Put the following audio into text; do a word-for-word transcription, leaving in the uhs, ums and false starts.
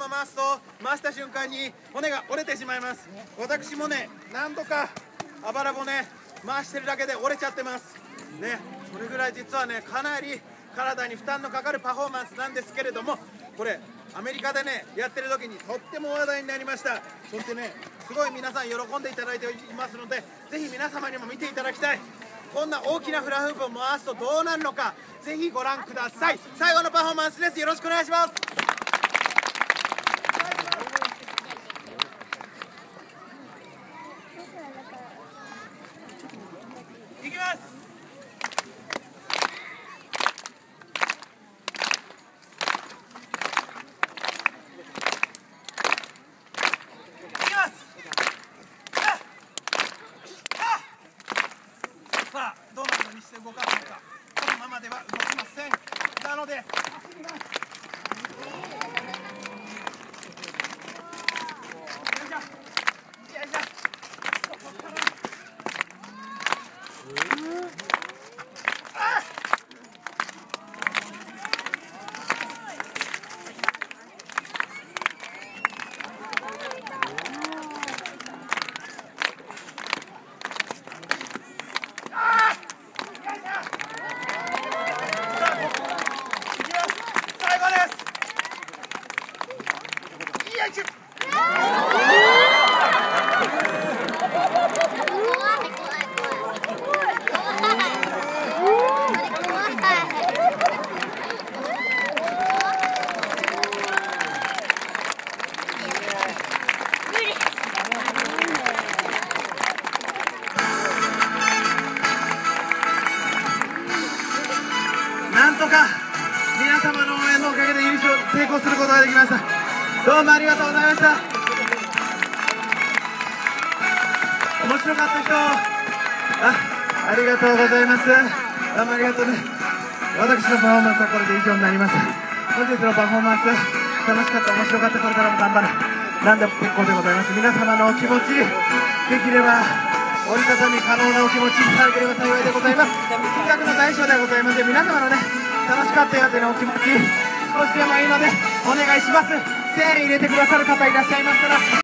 の回すと回した瞬間に骨が折れてしまいます。私もね、何度かあばら骨回してるだけで折れちゃってますね。それぐらい実はね、かなり体に負担のかかるパフォーマンスなんですけれども、これアメリカでねやってる時にとっても話題になりました。そしてね、すごい皆さん喜んでいただいていますので、ぜひ皆様にも見ていただきたい。こんな大きなフラフープを回すとどうなるのか、ぜひご覧ください。最後のパフォーマンスです。よろしくお願いします。いきます。さあ、どのようにして動かすのか。このままでは動きません。なので走ります。よいしょ、よいしょ。ここからあっなんとか皆様の応援のおかげで優勝成功することができました。どうもありがとうございました。面白かった人、あ、ありがとうございます。どうもありがとうね。私のパフォーマンスはこれで以上になります。本日のパフォーマンス楽しかった、面白かった、これからも頑張る、何でも結構でございます。皆様のお気持ち、できれば折りたたみ可能なお気持ちいただければ幸いでございます。金額の大小ではございません。皆様のね、楽しかったよというお気持ち少しでもいいのでお願いします。せんえん入れてくださる方いらっしゃいましたら